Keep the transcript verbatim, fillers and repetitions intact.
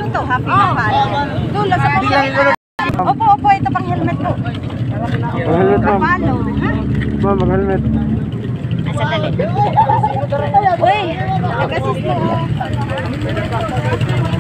ito, happy na pala. Dulo sa pagkakas. Opo, opo, ito pang helmet ko. Mag-helmet ma'am. Kapalo, ha? Ma'am, mag-helmet. Asa dali. Uy, nag-assist mo.